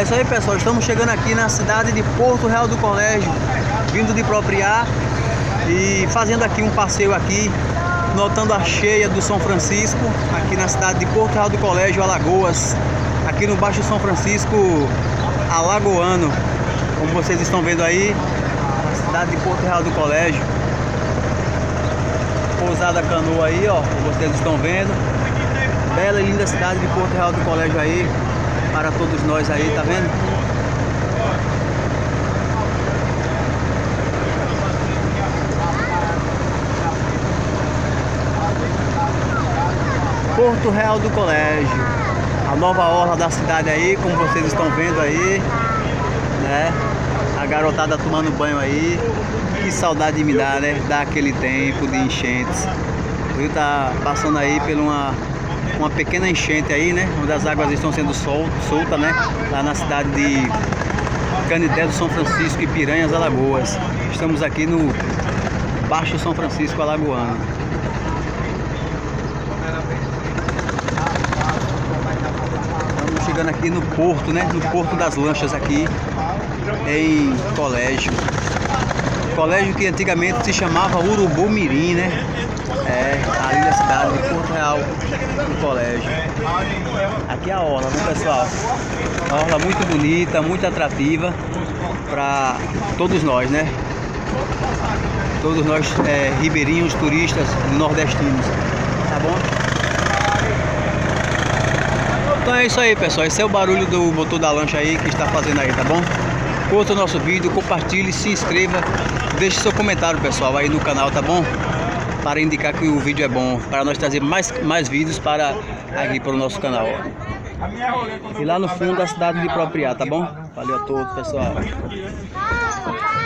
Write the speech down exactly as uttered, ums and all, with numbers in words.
isso aí, pessoal, estamos chegando aqui na cidade de Porto Real do Colégio, vindo de Propriá e fazendo aqui um passeio aqui, notando a cheia do São Francisco, aqui na cidade de Porto Real do Colégio, Alagoas, aqui no Baixo São Francisco Alagoano, como vocês estão vendo aí, a cidade de Porto Real do Colégio, pousada Canoa aí, ó, como vocês estão vendo, bela e linda cidade de Porto Real do Colégio aí, para todos nós aí, tá vendo? Porto Real do Colégio, a nova orla da cidade aí, como vocês estão vendo aí, né? A garotada tomando banho aí, que saudade me dá, né? Daquele tempo de enchentes. O rio tá passando aí por uma, uma pequena enchente aí, né? Onde as águas estão sendo sol, soltas, né? Lá na cidade de Canidé do São Francisco e Piranhas, Alagoas. Estamos aqui no Baixo São Francisco Alagoano. Estamos chegando aqui no porto, né? No Porto das Lanchas aqui em Colégio. Colégio que antigamente se chamava Urubumirim, né? É, ali na cidade de Porto Real do Colégio. Aqui é a orla, né, pessoal? Uma orla muito bonita, muito atrativa para todos nós, né? Todos nós é, ribeirinhos, turistas, nordestinos, tá bom? Então é isso aí, pessoal. Esse é o barulho do motor da lancha aí que está fazendo aí, tá bom? Curta o nosso vídeo, compartilhe, se inscreva, deixe seu comentário, pessoal, aí no canal, tá bom? Para indicar que o vídeo é bom, para nós trazer mais, mais vídeos para aqui para o nosso canal. E lá no fundo a cidade de Propriá, tá bom? Valeu a todos, pessoal.